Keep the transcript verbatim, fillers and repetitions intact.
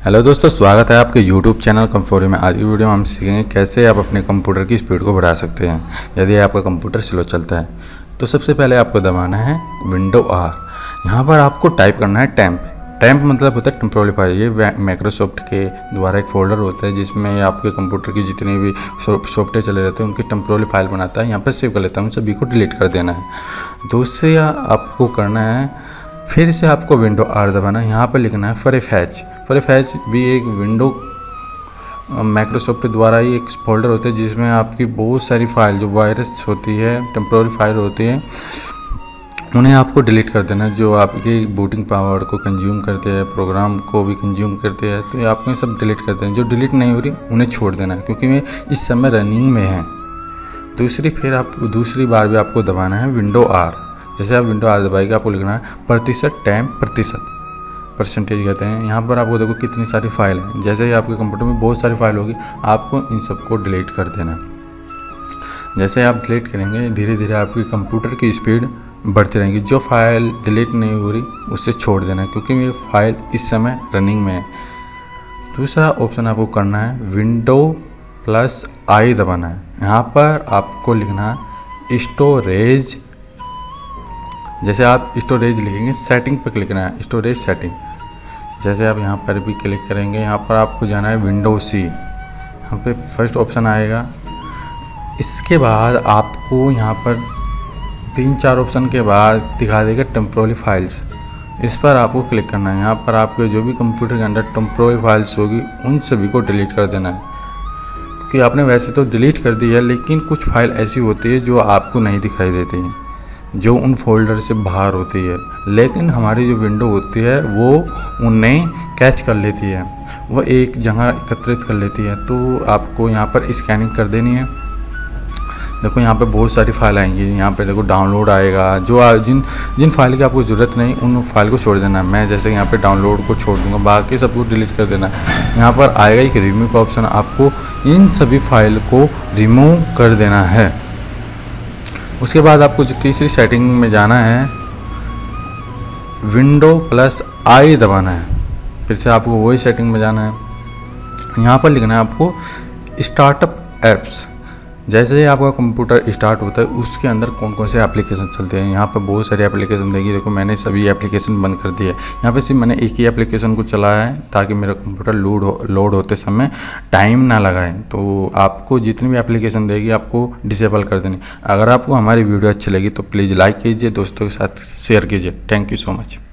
Hello दोस्तों, स्वागत है आपके यूट्यूब चैनल कंफोरी में। आज की वीडियो में हम सीखेंगे कैसे आप अपने कंप्यूटर की स्पीड को बढ़ा सकते हैं यदि आपका कंप्यूटर स्लो चलता है। तो सबसे पहले आपको दबाना है विंडो आर। यहाँ पर आपको टाइप करना है टेम्प। टेम्प मतलब होता है टेम्पोररी फाइल। ये माइक्रोसॉफ्ट के द्वारा एक फोल्डर होता है जिसमें आपके कंप्यूटर की जितनी भी सॉफ्टवेयर चले रहते हैं उनकी टेम्पोररी फाइल बनाता है, यहाँ पर सेव कर लेता है। उन सभी को डिलीट कर देना है। दूसरे आपको करना है, फिर से आपको विंडो आर दबाना है। यहाँ पर लिखना है फॉरफैच। फॉरफैच भी एक विंडो माइक्रोसॉफ्ट द्वारा ही एक फोल्डर होता है जिसमें आपकी बहुत सारी फाइल जो वायरस होती है, टेम्पोररी फाइल होती है, उन्हें आपको डिलीट कर देना है। जो आपकी बूटिंग पावर को कंज्यूम करते हैं, प्रोग्राम को भी कंज्यूम करते हैं, तो ये आपको ये सब डिलीट कर देना। जो डिलीट नहीं हो रही उन्हें छोड़ देना है क्योंकि वे इस समय रनिंग में है। दूसरी फिर आप दूसरी बार भी आपको दबाना है विंडो आर। जैसे आप विंडो आर दबाएगा आपको लिखना है प्रतिशत टाइम प्रतिशत परसेंटेज कहते हैं। यहाँ पर आपको देखो कितनी सारी फाइल हैं। जैसे ही आपके कंप्यूटर में बहुत सारी फाइल होगी आपको इन सबको डिलीट कर देना है। जैसे आप डिलीट करेंगे धीरे धीरे आपकी कंप्यूटर की स्पीड बढ़ती रहेगी। जो फाइल डिलीट नहीं हो रही उससे छोड़ देना है क्योंकि ये फाइल इस समय रनिंग में है। दूसरा ऑप्शन आपको करना है विंडो प्लस आई दबाना है। यहाँ पर आपको लिखना है स्टोरेज। जैसे आप स्टोरेज लिखेंगे सेटिंग पर क्लिक करना है, स्टोरेज सेटिंग। जैसे आप यहाँ पर भी क्लिक करेंगे, यहाँ पर आपको जाना है विंडो सी। यहाँ पे फर्स्ट ऑप्शन आएगा। इसके बाद आपको यहाँ पर तीन चार ऑप्शन के बाद दिखा देगा टेम्पोररी फाइल्स। इस पर आपको क्लिक करना है। यहाँ पर आपके जो भी कंप्यूटर के अंदर टेम्पोररी फाइल्स होगी उन सभी को डिलीट कर देना है क्योंकि आपने वैसे तो डिलीट कर दी है, लेकिन कुछ फाइल ऐसी होती है जो आपको नहीं दिखाई देती हैं, जो उन फोल्डर से बाहर होती है, लेकिन हमारी जो विंडो होती है वो उन्हें कैच कर लेती है, वो एक जगह एकत्रित कर लेती है। तो आपको यहाँ पर स्कैनिंग कर देनी है। देखो यहाँ पे बहुत सारी फाइल आएंगी। यहाँ पे देखो डाउनलोड आएगा। जो आ, जिन जिन फाइल की आपको ज़रूरत नहीं उन फाइल को छोड़ देना है। मैं जैसे यहाँ पे डाउनलोड को छोड़ दूँगा, बाकी सबको डिलीट कर देना है। यहाँ पर आएगा एक रिमूव का ऑप्शन, आपको इन सभी फाइल को रिमूव कर देना है। उसके बाद आपको जो तीसरी सेटिंग में जाना है विंडो प्लस आई दबाना है। फिर से आपको वही सेटिंग में जाना है। यहाँ पर लिखना है आपको स्टार्टअप एप्स। जैसे ही आपका कंप्यूटर स्टार्ट होता है उसके अंदर कौन कौन से एप्लीकेशन चलते हैं। यहाँ पर बहुत सारे एप्लीकेशन देखिए। देखो मैंने सभी एप्लीकेशन बंद कर दिए। यहाँ पे सिर्फ मैंने एक ही एप्लीकेशन को चलाया है ताकि मेरा कंप्यूटर लोड हो, लोड होते समय टाइम ना लगाए। तो आपको जितनी भी एप्लीकेशन देगी आपको डिसेबल कर देनी। अगर आपको हमारी वीडियो अच्छी लगी तो प्लीज़ लाइक कीजिए, दोस्तों के साथ शेयर कीजिए। Thank you so much.